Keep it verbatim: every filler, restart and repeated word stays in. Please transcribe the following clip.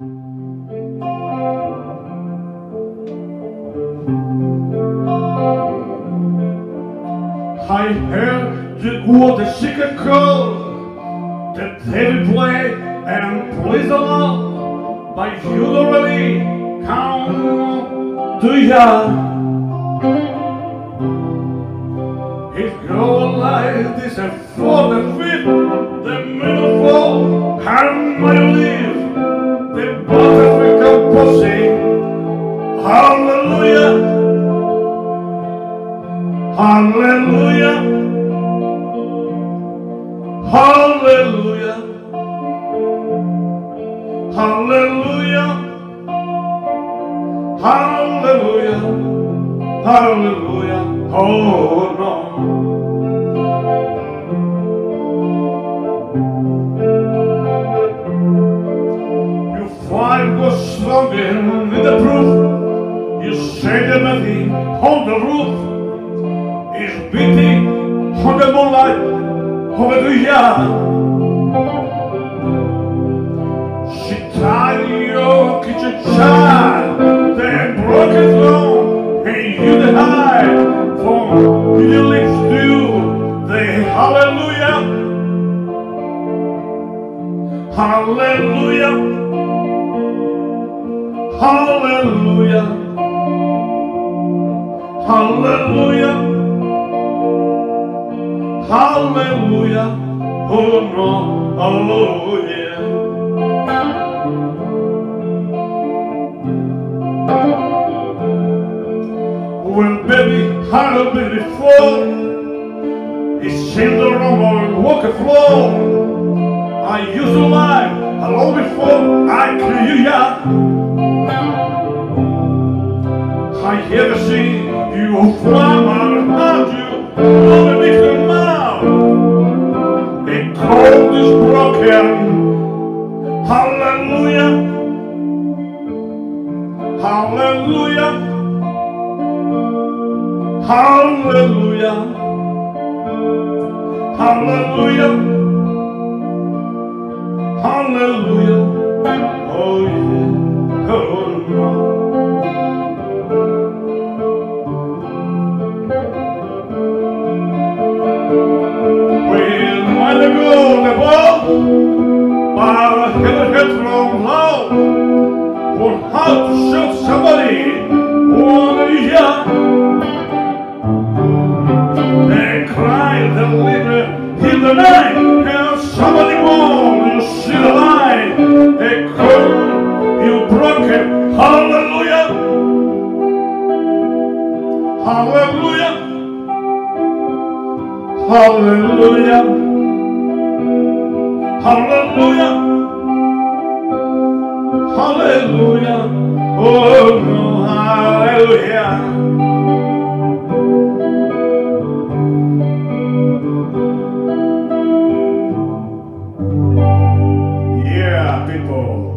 I heard you were the secret chord that David played and plays along, but you don't really count, do ya? If your life is a for the fifth, the middle flow, and my live, the butterfly composing, hallelujah. Hallelujah, hallelujah, hallelujah, hallelujah, hallelujah, oh no. You find what's stronger in the proof. You say the melody on the roof is beating on the moonlight over the yard. She tied your kitchen child, then broke it long, and you the high from your lips to the hallelujah, hallelujah, hallelujah, hallelujah. Hallelujah, oh no, oh yeah. Well, baby, I have been before. It's in the room on walk the floor. I used to lie long before I knew you, yeah. I ever seen you fly around you, only makes me mad. The code is broken. Hallelujah, hallelujah, hallelujah, hallelujah, hallelujah. Oh yeah, oh no. When I go the ball, I hit it from low. For how to show somebody one yeah. They cry the liver in the night, and somebody won't you see the light. They call you broken. Hallelujah, hallelujah, hallelujah, hallelujah, hallelujah, oh no, hallelujah. Yeah, people.